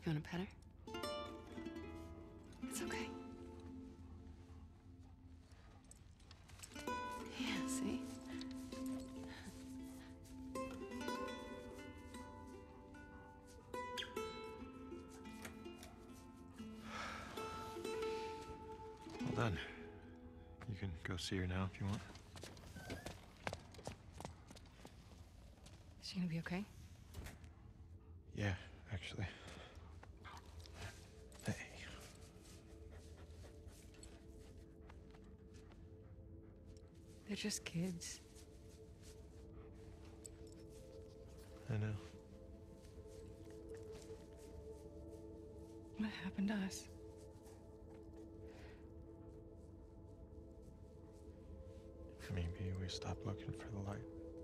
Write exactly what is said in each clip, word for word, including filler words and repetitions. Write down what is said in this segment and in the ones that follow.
You want to pet her? It's okay. Yeah, see? Well done. You can go see her now if you want. Is she gonna be okay? Yeah, actually. Hey. They're just kids. I know. What happened to us? Maybe we stopped looking for the light.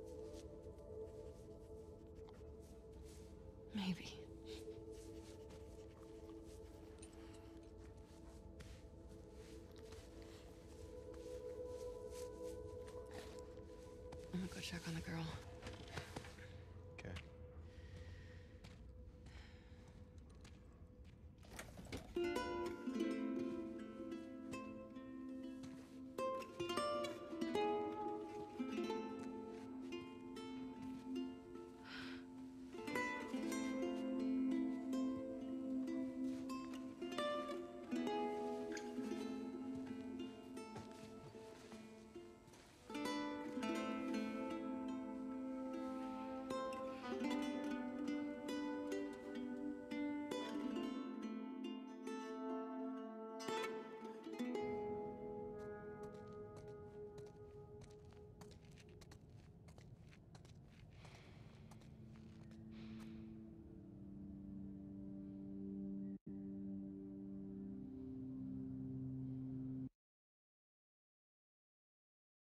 Maybe. I'm gonna go check on the girl.